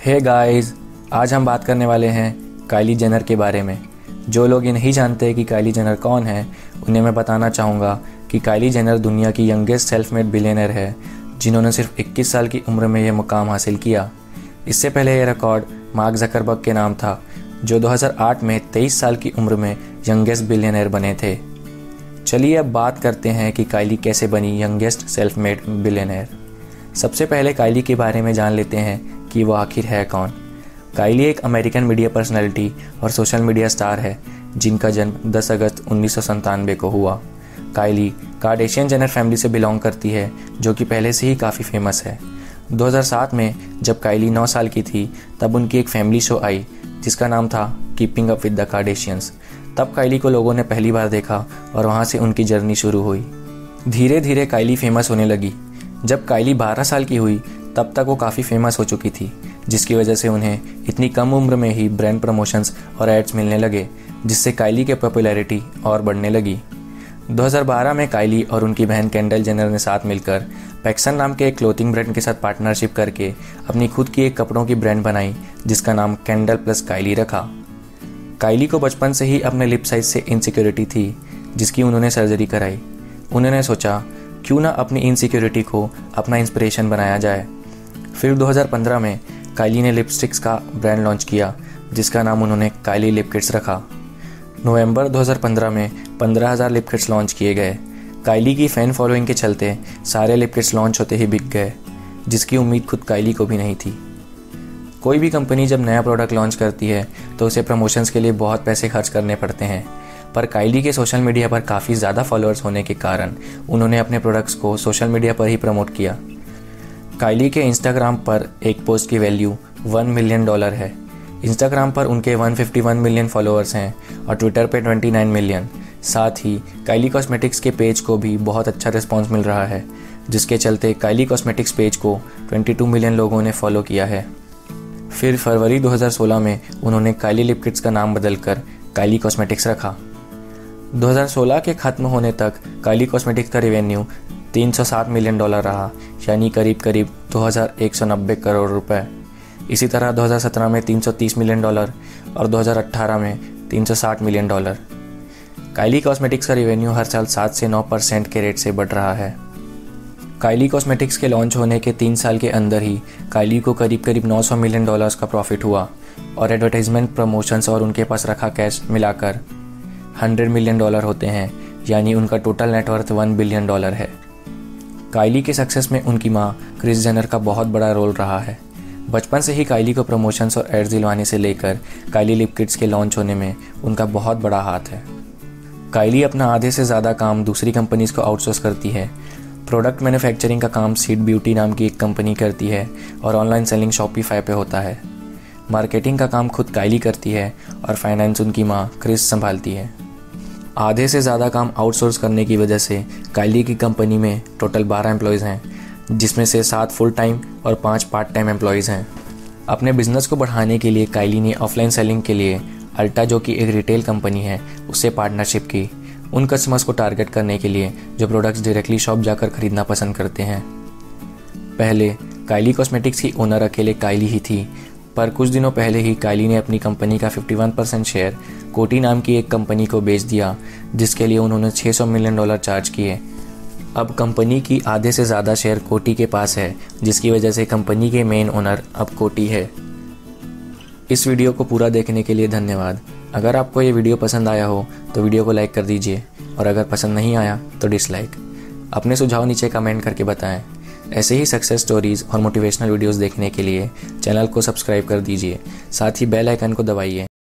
Hey guys, आज हम बात करने वाले हैं काइली जेनर के बारे में। जो लोग ये नहीं जानते कि काइली जेनर कौन है, उन्हें मैं बताना चाहूँगा कि काइली जेनर दुनिया की यंगेस्ट सेल्फ मेड बिलियनर है, जिन्होंने सिर्फ 21 साल की उम्र में यह मुकाम हासिल किया। इससे पहले यह रिकॉर्ड मार्क ज़करबर्ग के नाम था, जो 2008 में 23 साल की उम्र में यंगेस्ट बिलियनर बने थे। चलिए अब बात करते हैं कि काइली कैसे बनी यंगेस्ट सेल्फ मेड बिलियनर। सबसे पहले काइली के बारे में जान लेते हैं कि वो आखिर है कौन। काइली एक अमेरिकन मीडिया पर्सनैलिटी और सोशल मीडिया स्टार है, जिनका जन्म 10 अगस्त 1997 को हुआ। काइली कार्डेशियन जेनर फैमिली से बिलोंग करती है, जो कि पहले से ही काफ़ी फेमस है। 2007 में जब काइली 9 साल की थी, तब उनकी एक फैमिली शो आई जिसका नाम था keeping up with the Kardashians. तब काइली को लोगों ने पहली बार देखा और वहाँ से उनकी जर्नी शुरू हुई। धीरे धीरे काइली फेमस होने लगी। जब काइली 12 साल की हुई, तब तक वो काफ़ी फेमस हो चुकी थी, जिसकी वजह से उन्हें इतनी कम उम्र में ही ब्रांड प्रमोशंस और एड्स मिलने लगे, जिससे काइली की पॉपुलैरिटी और बढ़ने लगी। 2012 में काइली और उनकी बहन केंडल जेनर ने साथ मिलकर पैक्सन नाम के एक क्लोथिंग ब्रांड के साथ पार्टनरशिप करके अपनी खुद की एक कपड़ों की ब्रांड बनाई, जिसका नाम केंडल प्लस काइली रखा। काइली को बचपन से ही अपने लिप साइज से इनसिक्योरिटी थी, जिसकी उन्होंने सर्जरी कराई। उन्होंने सोचा क्यों ना अपनी इनसिक्योरिटी को अपना इंस्पिरेशन बनाया जाए। फिर 2015 में काइली ने लिपस्टिक्स का ब्रांड लॉन्च किया, जिसका नाम उन्होंने काइली लिप किट्स रखा। नवंबर 2015 में 15,000 लिप किट्स लॉन्च किए गए। काइली की फ़ैन फॉलोइंग के चलते सारे लिप किट्स लॉन्च होते ही बिक गए, जिसकी उम्मीद खुद काइली को भी नहीं थी। कोई भी कंपनी जब नया प्रोडक्ट लॉन्च करती है तो उसे प्रमोशंस के लिए बहुत पैसे खर्च करने पड़ते हैं, पर काइली के सोशल मीडिया पर काफ़ी ज़्यादा फॉलोअर्स होने के कारण उन्होंने अपने प्रोडक्ट्स को सोशल मीडिया पर ही प्रमोट किया। काइली के इंस्टाग्राम पर एक पोस्ट की वैल्यू $1 मिलियन है। इंस्टाग्राम पर उनके 151 मिलियन फॉलोअर्स हैं और ट्विटर पे 29 मिलियन। साथ ही काइली कॉस्मेटिक्स के पेज को भी बहुत अच्छा रिस्पॉन्स मिल रहा है, जिसके चलते काइली कॉस्मेटिक्स पेज को 22 मिलियन लोगों ने फॉलो किया है। फिर फरवरी 2016 में उन्होंने काइली लिप किट्स का नाम बदलकर काइली कॉस्मेटिक्स रखा। 2016 के ख़त्म होने तक काइली कॉस्मेटिक्स का रेवेन्यू $307 मिलियन रहा, यानी करीब 2190 करोड़ रुपए। इसी तरह 2017 में $330 मिलियन और 2018 में $360 मिलियन। काइली कॉस्मेटिक्स का रेवेन्यू हर साल 7 से 9% के रेट से बढ़ रहा है। काइली कॉस्मेटिक्स के लॉन्च होने के 3 साल के अंदर ही काइली को करीब $900 मिलियन का प्रॉफिट हुआ और एडवर्टाइजमेंट, प्रमोशंस और उनके पास रखा कैश मिलाकर $100 मिलियन होते हैं, यानी उनका टोटल नेटवर्थ $1 बिलियन है। काइली के सक्सेस में उनकी मां क्रिस जेनर का बहुत बड़ा रोल रहा है। बचपन से ही काइली को प्रमोशंस और एड्स दिलवाने से लेकर काइली लिप किट्स के लॉन्च होने में उनका बहुत बड़ा हाथ है। काइली अपना आधे से ज़्यादा काम दूसरी कंपनीज़ को आउटसोर्स करती है। प्रोडक्ट मैन्युफैक्चरिंग का काम सीड ब्यूटी नाम की एक कंपनी करती है और ऑनलाइन सेलिंग शॉपिफाई पे होता है। मार्केटिंग का काम खुद काइली करती है और फाइनेंस उनकी माँ क्रिस संभालती है। आधे से ज़्यादा काम आउटसोर्स करने की वजह से काइली की कंपनी में टोटल 12 एम्प्लॉयज़ हैं, जिसमें से 7 फुल टाइम और 5 पार्ट टाइम एम्प्लॉयज़ हैं। अपने बिजनेस को बढ़ाने के लिए काइली ने ऑफलाइन सेलिंग के लिए अल्टा, जो कि एक रिटेल कंपनी है, उससे पार्टनरशिप की, उन कस्टमर्स को टारगेट करने के लिए जो प्रोडक्ट्स डायरेक्टली शॉप जाकर खरीदना पसंद करते हैं। पहले काइली कॉस्मेटिक्स की ओनर अकेले काइली ही थी, पर कुछ दिनों पहले ही काइली ने अपनी कंपनी का 51% शेयर कोटी नाम की एक कंपनी को बेच दिया, जिसके लिए उन्होंने $600 मिलियन चार्ज किए। अब कंपनी की आधे से ज़्यादा शेयर कोटी के पास है, जिसकी वजह से कंपनी के मेन ओनर अब कोटी है। इस वीडियो को पूरा देखने के लिए धन्यवाद। अगर आपको ये वीडियो पसंद आया हो तो वीडियो को लाइक कर दीजिए, और अगर पसंद नहीं आया तो डिसलाइक। अपने सुझाव नीचे कमेंट करके बताएं। ऐसे ही सक्सेस स्टोरीज़ और मोटिवेशनल वीडियोस देखने के लिए चैनल को सब्सक्राइब कर दीजिए, साथ ही बेल आइकन को दबाइए।